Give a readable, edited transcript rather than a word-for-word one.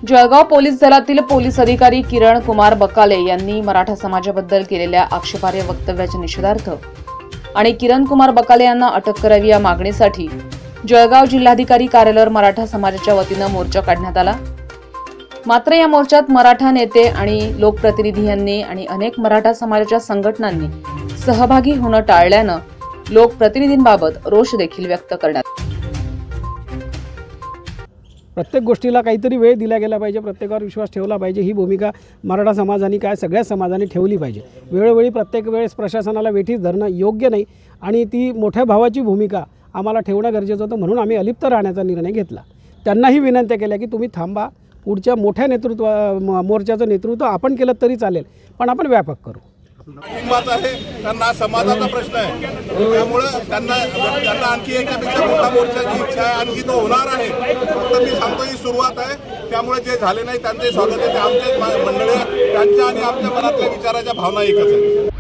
Jalgaon police दलातील police अधिकारी किरण कुमार बकाले यांनी मराठा समाजाबद्दल केलेल्या आक्षेपार्ह वक्तव्याच्या निषेधार्थ आणि किरण कुमार बकाले यांना अटक करावी या मागणीसाठी जळगाव जिल्हाधिकारी कार्यालयावर मराठा समाजाच्या वतीने मोर्चा काढण्यात आला। मात्र या मोर्चात मराठा नेते आणि लोकप्रतिनिधी यांनी आणि अनेक मराठा समाजाच्या संघटनांनी सहभागी होणं टाळल्यानं लोकप्रतिनिधींबाबत रोष देखील व्यक्त करण्यात आला। प्रत्येक गोष्टीला काहीतरी वेळ दिला गेला पाहिजे, प्रत्येकावर विश्वास ठेवला पाहिजे, ही भूमिका मराठा समाजाने काय सगळ्या समाजाने ठेवली पाहिजे। वेळोवेळी प्रत्येक वेळेस प्रशासनाला वेठीस धरणं योग्य नाही आणि ती मोठ्या भावाची भूमिका आम्हाला ठेवणं गरजेचं होतं, म्हणून आम्ही अलिप्त राहण्याचा निर्णय घेतला। त्यांनाही विनंती केल्या की तुम्ही थांबा, पुढच्या मोठ्या मोर्चाचं नेतृत्व आपण केलं तरी चालेल, पण आपण व्यापक करू। आहे त्यांना समाजाचा प्रश्न आहे, त्यामुळे त्यांना आणखी एकापेक्षा मोठा मोर्चाची इच्छा आहे, आणखी तो होणार आहे। फक्त मी सांगतो ही सुरुवात आहे, त्यामुळे जे झाले नाही त्यांचे स्वागत आहे। ते आमचे मंडळी त्यांच्या आणि आमच्या मनातल्या विचाराच्या भावना एकच आहे।